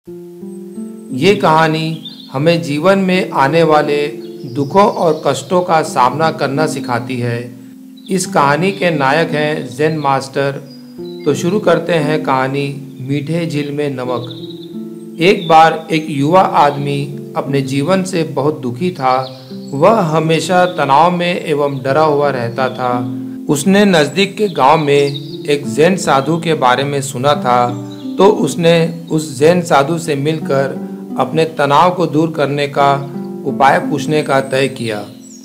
ये कहानी हमें जीवन में आने वाले दुखों और कष्टों का सामना करना सिखाती है। इस कहानी के नायक हैं ज़ेन मास्टर। तो शुरू करते हैं कहानी मीठे झील में नमक। एक बार एक युवा आदमी अपने जीवन से बहुत दुखी था। वह हमेशा तनाव में एवं डरा हुआ रहता था। उसने नज़दीक के गांव में एक ज़ेन साधु के बारे में सुना था, तो उसने उस ज़ेन साधु से मिलकर अपने तनाव को दूर करने का उपाय पूछने का तय किया।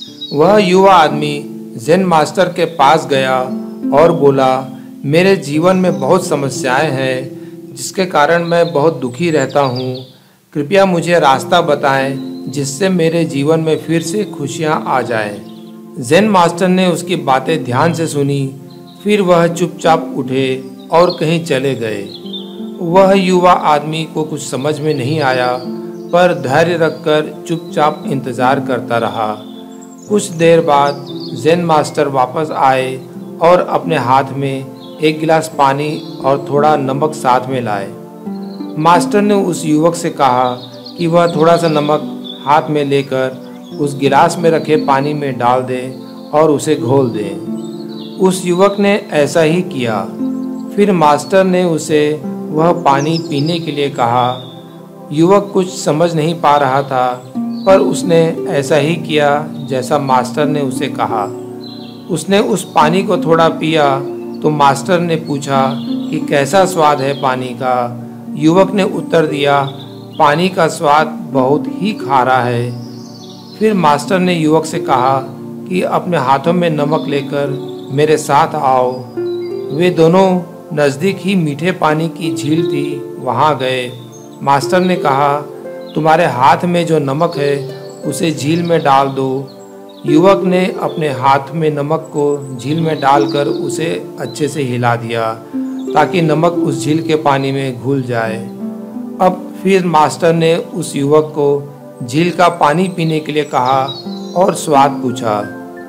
वह युवा आदमी ज़ेन मास्टर के पास गया और बोला, मेरे जीवन में बहुत समस्याएं हैं जिसके कारण मैं बहुत दुखी रहता हूँ। कृपया मुझे रास्ता बताएं जिससे मेरे जीवन में फिर से खुशियाँ आ जाएं। ज़ेन मास्टर ने उसकी बातें ध्यान से सुनी। फिर वह चुपचाप उठे और कहीं चले गए। वह युवा आदमी को कुछ समझ में नहीं आया, पर धैर्य रखकर चुपचाप इंतज़ार करता रहा। कुछ देर बाद ज़ेन मास्टर वापस आए और अपने हाथ में एक गिलास पानी और थोड़ा नमक साथ में लाए। मास्टर ने उस युवक से कहा कि वह थोड़ा सा नमक हाथ में लेकर उस गिलास में रखे पानी में डाल दे और उसे घोल दे। उस युवक ने ऐसा ही किया। फिर मास्टर ने उसे वह पानी पीने के लिए कहा। युवक कुछ समझ नहीं पा रहा था, पर उसने ऐसा ही किया जैसा मास्टर ने उसे कहा। उसने उस पानी को थोड़ा पिया तो मास्टर ने पूछा कि कैसा स्वाद है पानी का। युवक ने उत्तर दिया, पानी का स्वाद बहुत ही खारा है। फिर मास्टर ने युवक से कहा कि अपने हाथों में नमक लेकर मेरे साथ आओ। वे दोनों नज़दीक ही मीठे पानी की झील थी, वहाँ गए। मास्टर ने कहा, तुम्हारे हाथ में जो नमक है उसे झील में डाल दो। युवक ने अपने हाथ में नमक को झील में डालकर उसे अच्छे से हिला दिया ताकि नमक उस झील के पानी में घुल जाए। अब फिर मास्टर ने उस युवक को झील का पानी पीने के लिए कहा और स्वाद पूछा।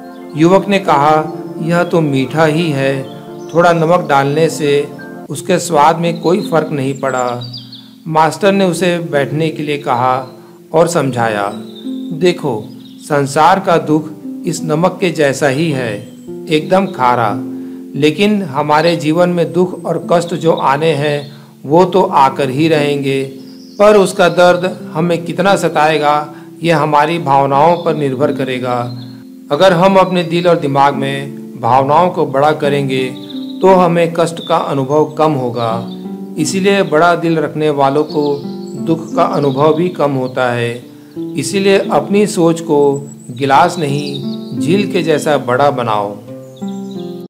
युवक ने कहा, यह तो मीठा ही है, थोड़ा नमक डालने से उसके स्वाद में कोई फर्क नहीं पड़ा। मास्टर ने उसे बैठने के लिए कहा और समझाया, देखो संसार का दुख इस नमक के जैसा ही है, एकदम खारा। लेकिन हमारे जीवन में दुख और कष्ट जो आने हैं वो तो आकर ही रहेंगे, पर उसका दर्द हमें कितना सताएगा यह हमारी भावनाओं पर निर्भर करेगा। अगर हम अपने दिल और दिमाग में भावनाओं को बड़ा करेंगे तो हमें कष्ट का अनुभव कम होगा। इसीलिए बड़ा दिल रखने वालों को दुख का अनुभव भी कम होता है। इसीलिए अपनी सोच को गिलास नहीं, झील के जैसा बड़ा बनाओ।